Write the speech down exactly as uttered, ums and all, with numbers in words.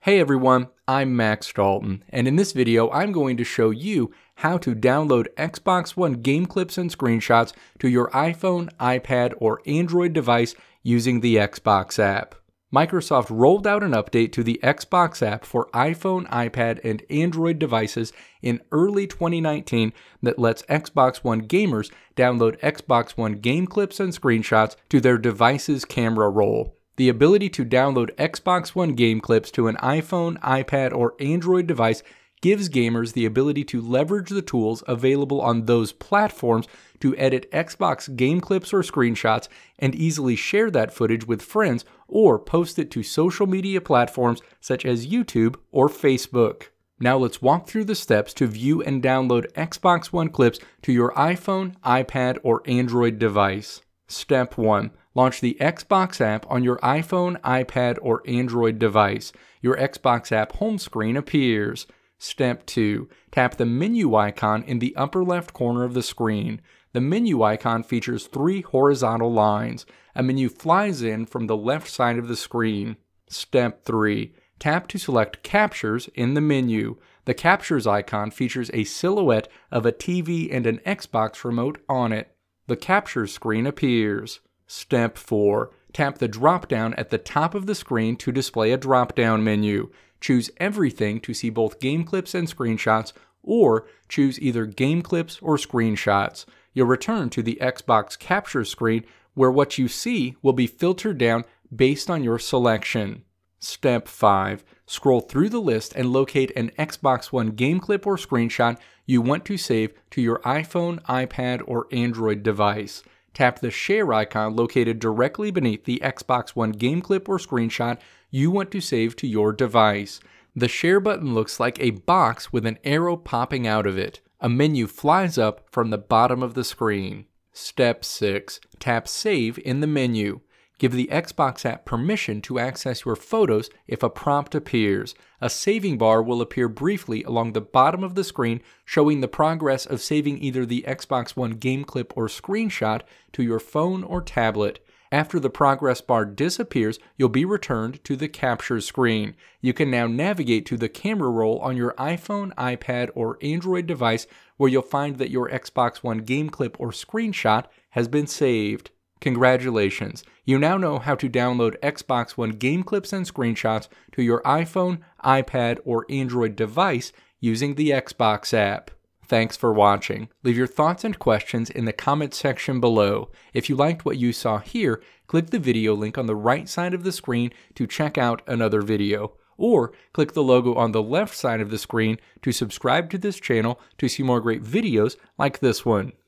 Hey everyone, I'm Max Dalton, and in this video I'm going to show you how to download Xbox One game clips and screenshots to your iPhone, iPad, or Android device using the Xbox app. Microsoft rolled out an update to the Xbox app for iPhone, iPad, and Android devices in early twenty nineteen that lets Xbox One gamers download Xbox One game clips and screenshots to their device's camera roll. The ability to download Xbox One game clips to an iPhone, iPad, or Android device gives gamers the ability to leverage the tools available on those platforms to edit Xbox game clips or screenshots and easily share that footage with friends or post it to social media platforms such as YouTube or Facebook. Now let's walk through the steps to view and download Xbox One clips to your iPhone, iPad, or Android device. Step one. Launch the Xbox app on your iPhone, iPad, or Android device. Your Xbox app home screen appears. Step two. Tap the menu icon in the upper left corner of the screen. The menu icon features three horizontal lines. A menu flies in from the left side of the screen. Step three. Tap to select Captures in the menu. The Captures icon features a silhouette of a T V and an Xbox remote on it. The Captures screen appears. Step four. Tap the drop-down at the top of the screen to display a drop-down menu. Choose Everything to see both game clips and screenshots, or choose either game clips or screenshots. You'll return to the Xbox Capture screen, where what you see will be filtered down based on your selection. Step five. Scroll through the list and locate an Xbox One game clip or screenshot you want to save to your iPhone, iPad, or Android device. Tap the share icon located directly beneath the Xbox One game clip or screenshot you want to save to your device. The share button looks like a box with an arrow popping out of it. A menu flies up from the bottom of the screen. Step six. Tap Save in the menu. Give the Xbox app permission to access your photos if a prompt appears. A saving bar will appear briefly along the bottom of the screen, showing the progress of saving either the Xbox One game clip or screenshot to your phone or tablet. After the progress bar disappears, you'll be returned to the capture screen. You can now navigate to the camera roll on your iPhone, iPad, or Android device, where you'll find that your Xbox One game clip or screenshot has been saved. Congratulations! You now know how to download Xbox One game clips and screenshots to your iPhone, iPad, or Android device using the Xbox app. Thanks for watching. Leave your thoughts and questions in the comments section below. If you liked what you saw here, click the video link on the right side of the screen to check out another video. Or click the logo on the left side of the screen to subscribe to this channel to see more great videos like this one.